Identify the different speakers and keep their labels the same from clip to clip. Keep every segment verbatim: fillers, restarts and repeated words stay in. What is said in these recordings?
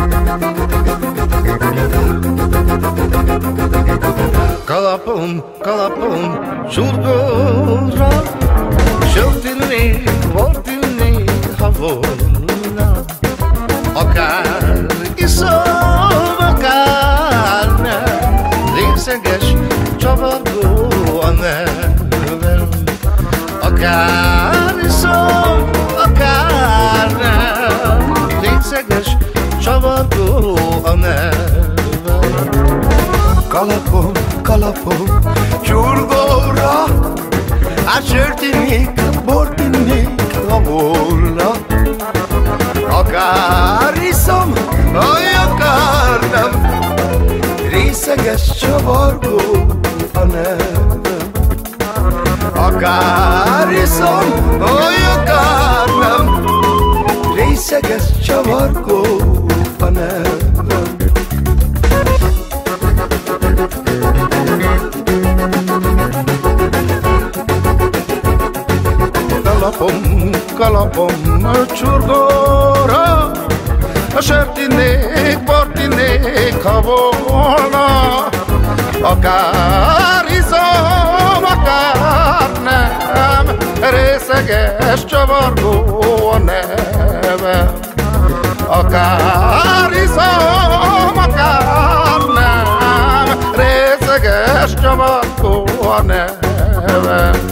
Speaker 1: Kalapom, kalapom, zsurgóra, sört innék, bort innék, ha volna. Akár iszom, akár nem, részeges, csavargó a nevem. Akár iszom, akár nem, részeges, csavargó a nevem.
Speaker 2: Kalapom, kalapom, csurgóra, hát sört innék, bort innék, ha volna. Akár iszom, vagy akár nem, részeges, csavargó a nevem. Akár iszom, vagy akár nem, részeges, csavargó a nevem.
Speaker 1: Kalapom, kalapom, csurgóra, a sört innék, bort innék, ha volna. Akár iszom, akár nem, részeges, csavargó a nevem. Akár iszom, akár nem, részeges, csavargó a nevem.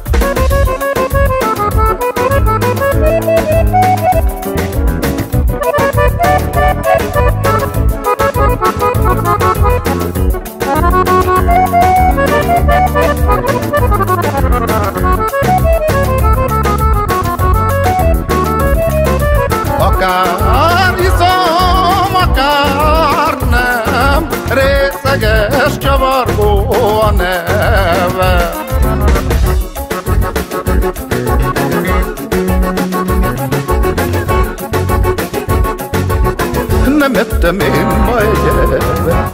Speaker 1: Akár iszom, akár nem, részeges, csavargó a neve. Nem ettem én ma egyebet,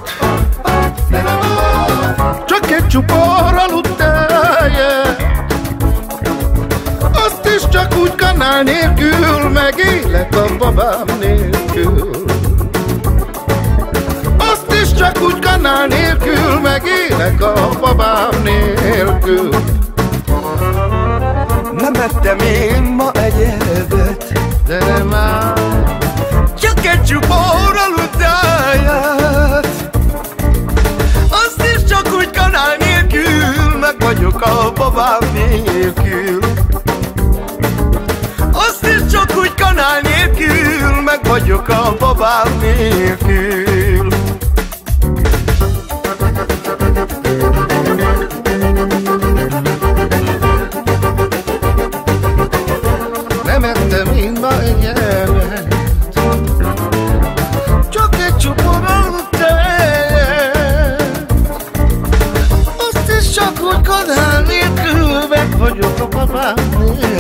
Speaker 1: csak egy csupor aludt tejet. Azt is csak úgy kanál nélkül, meg élek a babám nélkül. Azt is csak úgy kanál nélkül, meg élek a babám nélkül.
Speaker 2: Nem ettem én ma egyebet,
Speaker 1: de nem már,
Speaker 2: csak egy csupor aludt tejet. Azt is csak úgy kanál nélkül, meg vagyok a babám nélkül. Azt is csak úgy kanál nélkül, meg vagyok a babám nélkül.
Speaker 1: nem ettem én ma egyebet, csak egy csupor aludt tejet. Azt is csak úgy kanál nélkül, meg vagyok a babám nélkül.